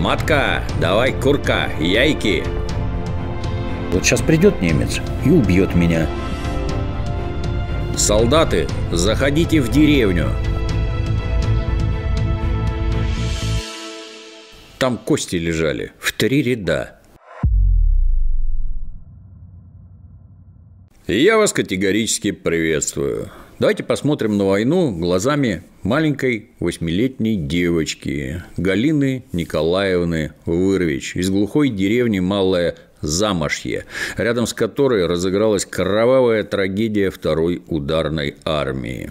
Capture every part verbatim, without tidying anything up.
Матка, давай, курка, яйки. Вот сейчас придет немец и убьет меня. Солдаты, заходите в деревню. Там кости лежали в три ряда. Я вас категорически приветствую. Давайте посмотрим на войну глазами маленькой восьмилетней девочки Галины Николаевны Вырвич из глухой деревни Малое Замошье, рядом с которой разыгралась кровавая трагедия второй ударной армии.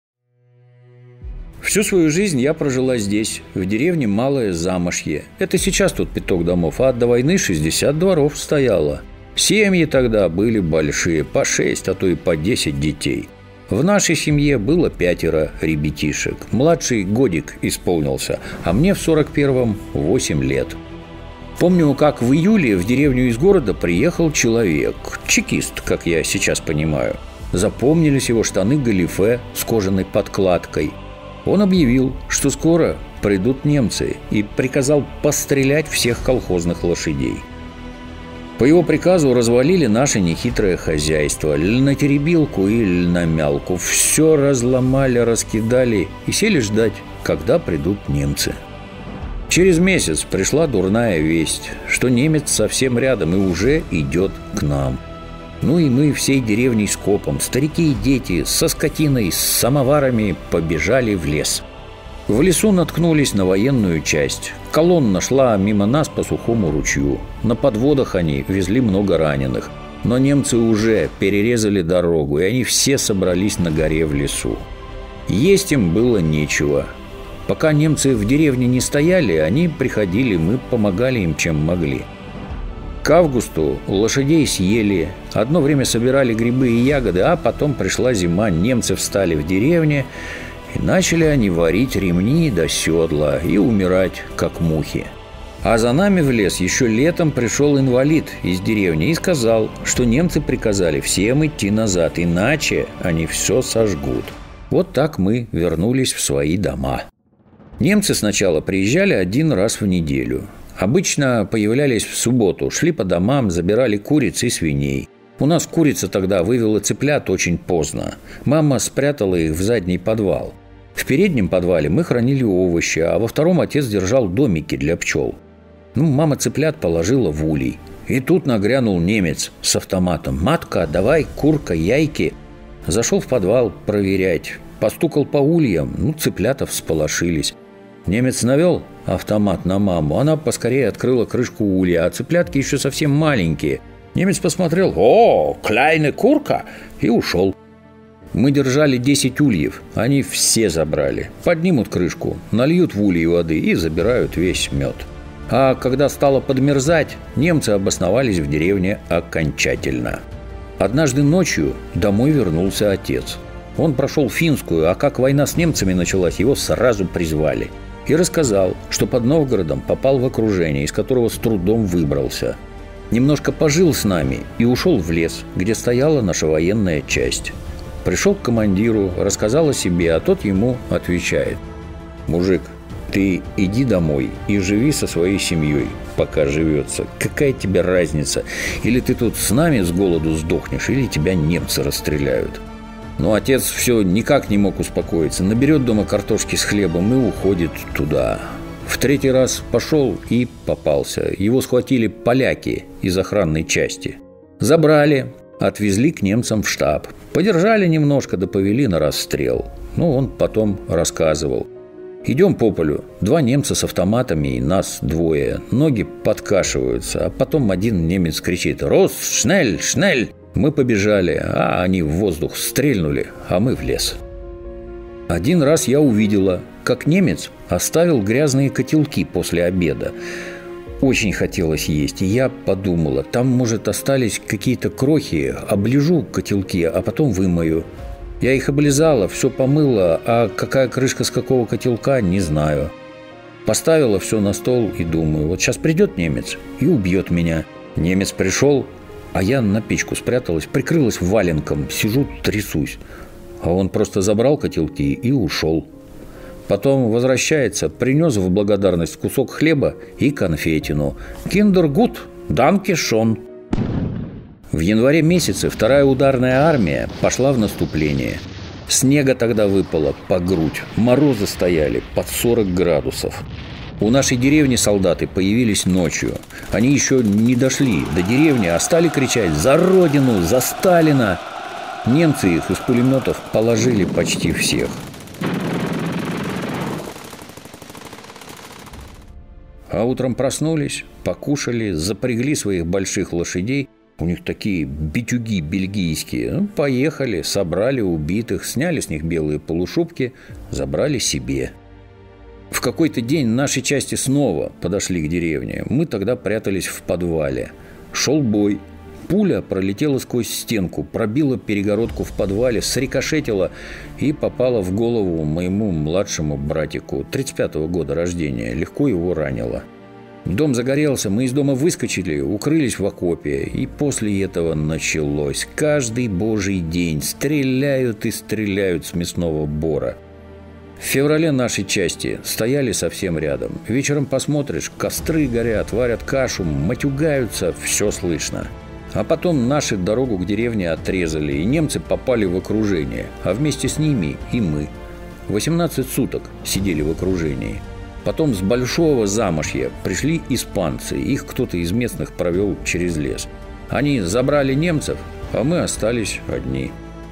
Всю свою жизнь я прожила здесь, в деревне Малое Замошье. Это сейчас тут пяток домов, а до войны шестьдесят дворов стояло. Семьи тогда были большие, по шесть, а то и по десять детей. В нашей семье было пятеро ребятишек. Младший годик исполнился, а мне в сорок первом восемь лет. Помню, как в июле в деревню из города приехал человек, чекист, как я сейчас понимаю. Запомнились его штаны-галифе с кожаной подкладкой. Он объявил, что скоро придут немцы, и приказал пострелять всех колхозных лошадей. По его приказу развалили наше нехитрое хозяйство, льнотеребилку и льномялку. Все разломали, раскидали и сели ждать, когда придут немцы. Через месяц пришла дурная весть, что немец совсем рядом и уже идет к нам. Ну и мы всей деревней скопом, старики и дети, со скотиной, с самоварами побежали в лес. В лесу наткнулись на военную часть. Колонна шла мимо нас по сухому ручью. На подводах они везли много раненых. Но немцы уже перерезали дорогу, и они все собрались на горе в лесу. Есть им было нечего. Пока немцы в деревне не стояли, они приходили, мы помогали им, чем могли. К августу лошадей съели, одно время собирали грибы и ягоды, а потом пришла зима, немцы встали в деревне, и начали они варить ремни до седла и умирать, как мухи. А за нами в лес еще летом пришел инвалид из деревни и сказал, что немцы приказали всем идти назад, иначе они все сожгут. Вот так мы вернулись в свои дома. Немцы сначала приезжали один раз в неделю. Обычно появлялись в субботу, шли по домам, забирали куриц и свиней. У нас курица тогда вывела цыплят очень поздно. Мама спрятала их в задний подвал. В переднем подвале мы хранили овощи, а во втором отец держал домики для пчел. Ну, мама цыплят положила в улей. И тут нагрянул немец с автоматом. «Матка, давай, курка, яйки». Зашел в подвал проверять. Постукал по ульям, ну, цыплята всполошились. Немец навел автомат на маму. Она поскорее открыла крышку улья, а цыплятки еще совсем маленькие. Немец посмотрел: «О, кляйне курка!» и ушел. Мы держали десять ульев, они все забрали. Поднимут крышку, нальют в ульи воды и забирают весь мед. А когда стало подмерзать, немцы обосновались в деревне окончательно. Однажды ночью домой вернулся отец. Он прошел финскую, а как война с немцами началась, его сразу призвали. И рассказал, что под Новгородом попал в окружение, из которого с трудом выбрался. Немножко пожил с нами и ушел в лес, где стояла наша военная часть. Пришел к командиру, рассказал о себе, а тот ему отвечает: «Мужик, ты иди домой и живи со своей семьей, пока живется. Какая тебе разница? Или ты тут с нами с голоду сдохнешь, или тебя немцы расстреляют». Но отец все никак не мог успокоиться. Наберет дома картошки с хлебом и уходит туда. В третий раз пошел и попался. Его схватили поляки из охранной части. Забрали, отвезли к немцам в штаб. Подержали немножко, да повели на расстрел. Ну, он потом рассказывал. Идем по полю. Два немца с автоматами и нас двое. Ноги подкашиваются. А потом один немец кричит: «Рос, шнель, шнель!» Мы побежали, а они в воздух стрельнули, а мы в лес. Один раз я увидела, как немец оставил грязные котелки после обеда. Очень хотелось есть, и я подумала, там, может, остались какие-то крохи, оближу котелки, а потом вымою. Я их облизала, все помыла, а какая крышка с какого котелка, не знаю. Поставила все на стол и думаю, вот сейчас придет немец и убьет меня. Немец пришел, а я на печку спряталась, прикрылась валенком, сижу, трясусь. А он просто забрал котелки и ушел. Потом возвращается, принес в благодарность кусок хлеба и конфетину. «Киндергут, данке шон». В январе месяце вторая ударная армия пошла в наступление. Снега тогда выпало по грудь, морозы стояли под сорок градусов. У нашей деревни солдаты появились ночью. Они еще не дошли до деревни, а стали кричать «За Родину! За Сталина!». Немцы их из пулеметов положили почти всех. А утром проснулись, покушали, запрягли своих больших лошадей. У них такие битюги бельгийские. Ну, поехали, собрали убитых, сняли с них белые полушубки, забрали себе. В какой-то день наши части снова подошли к деревне. Мы тогда прятались в подвале. Шел бой. Пуля пролетела сквозь стенку, пробила перегородку в подвале, срикошетила и попала в голову моему младшему братику, тридцать пятого года рождения. Легко его ранило. Дом загорелся, мы из дома выскочили, укрылись в окопе. И после этого началось. Каждый божий день стреляют и стреляют с мясного бора. В феврале наши части стояли совсем рядом. Вечером посмотришь, костры горят, варят кашу, матюгаются, все слышно. А потом наши дорогу к деревне отрезали, и немцы попали в окружение, а вместе с ними и мы. восемнадцать суток сидели в окружении. Потом с большого Замошья пришли испанцы, их кто-то из местных провел через лес. Они забрали немцев, а мы остались одни.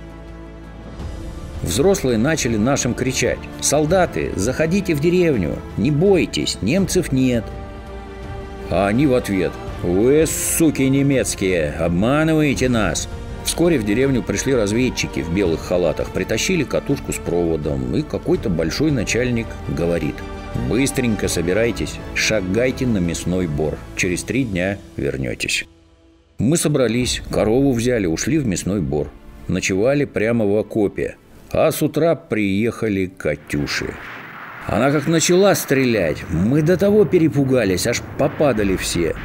Взрослые начали нашим кричать: «Солдаты, заходите в деревню, не бойтесь, немцев нет». А они в ответ: «Вы, суки немецкие, обманываете нас». Вскоре в деревню пришли разведчики в белых халатах, притащили катушку с проводом, и какой-то большой начальник говорит: «Быстренько собирайтесь, шагайте на мясной бор, через три дня вернетесь». Мы собрались, корову взяли, ушли в мясной бор, ночевали прямо в окопе, а с утра приехали «Катюши». Она как начала стрелять, мы до того перепугались, аж попадали все.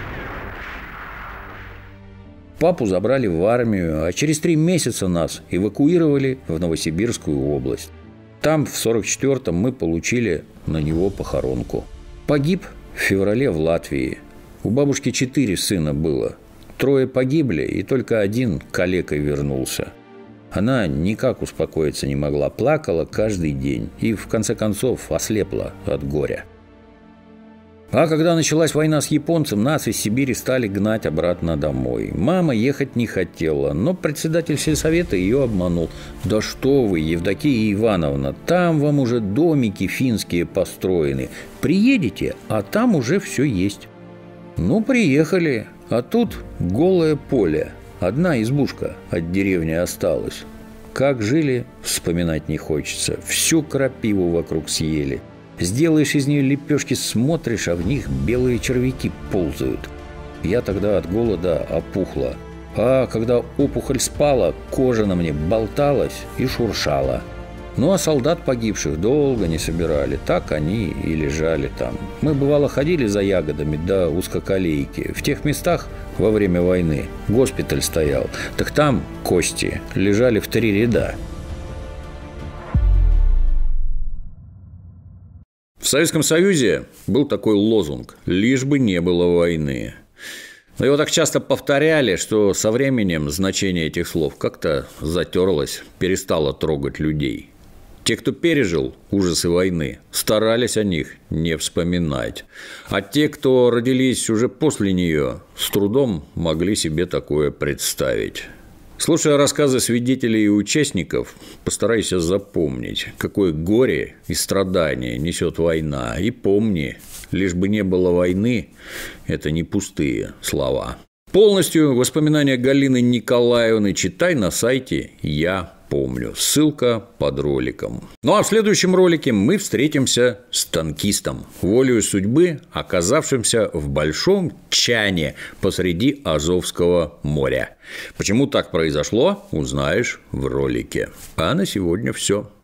Папу забрали в армию, а через три месяца нас эвакуировали в Новосибирскую область. Там в сорок четвёртом мы получили на него похоронку. Погиб в феврале в Латвии. У бабушки четыре сына было. Трое погибли, и только один калекой вернулся. Она никак успокоиться не могла, плакала каждый день и, в конце концов, ослепла от горя. А когда началась война с японцем, нас из Сибири стали гнать обратно домой. Мама ехать не хотела, но председатель сельсовета ее обманул. «Да что вы, Евдокия Ивановна, там вам уже домики финские построены. Приедете, а там уже все есть». Ну, приехали, а тут голое поле. Одна избушка от деревни осталась. Как жили, вспоминать не хочется. Всю крапиву вокруг съели. Сделаешь из нее лепешки, смотришь, а в них белые червяки ползают. Я тогда от голода опухла. А когда опухоль спала, кожа на мне болталась и шуршала. Ну, а солдат погибших долго не собирали. Так они и лежали там. Мы, бывало, ходили за ягодами до узкоколейки. В тех местах во время войны госпиталь стоял. Так там кости лежали в три ряда. В Советском Союзе был такой лозунг: «Лишь бы не было войны». Но его так часто повторяли, что со временем значение этих слов как-то затерлось, перестало трогать людей. Те, кто пережил ужасы войны, старались о них не вспоминать. А те, кто родились уже после нее, с трудом могли себе такое представить. Слушая рассказы свидетелей и участников, постарайся запомнить, какое горе и страдание несет война. И помни, лишь бы не было войны – это не пустые слова. Полностью воспоминания Галины Николаевны читай на сайте «Я помню». Ссылка под роликом. Ну а в следующем ролике мы встретимся с танкистом, волею судьбы оказавшимся в большом чане посреди Азовского моря. Почему так произошло, узнаешь в ролике. А на сегодня все.